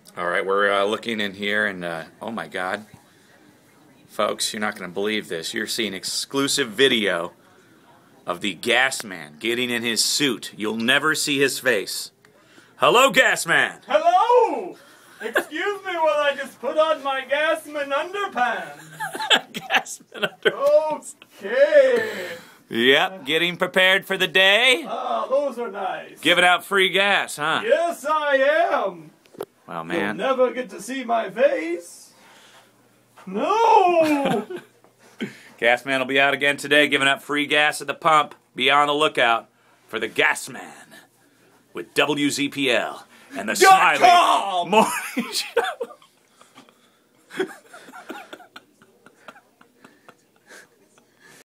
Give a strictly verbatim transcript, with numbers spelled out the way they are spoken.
All right, we're uh, looking in here, and uh, oh my God, folks, you're not going to believe this. You're seeing exclusive video of the Gas Man getting in his suit. You'll never see his face. Hello, Gas Man. Hello! Excuse me while I just put on my Gasman underpants. Gasman underpants. Okay. Yep, getting prepared for the day. Ah, those are nice. Giving out free gas, huh? Yes, I am. Well, man. You'll never get to see my face. No! Gas Man will be out again today, giving out free gas at the pump. Be on the lookout for the Gas Man with W Z P L and the Smiley Morning Show.